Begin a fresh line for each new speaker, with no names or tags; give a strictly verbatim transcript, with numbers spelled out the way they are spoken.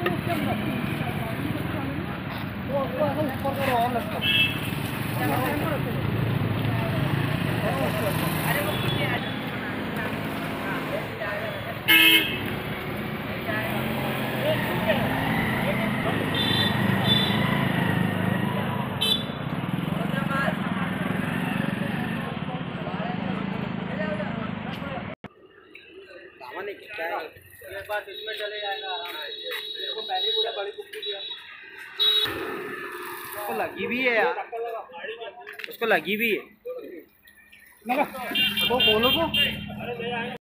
क्या ये बात इसमें चले जाएगा आराम से। देखो पहले पूरा बड़ी कुप्पी दिया उसको लगी भी है यार, उसको लगी भी है। वो बोलो को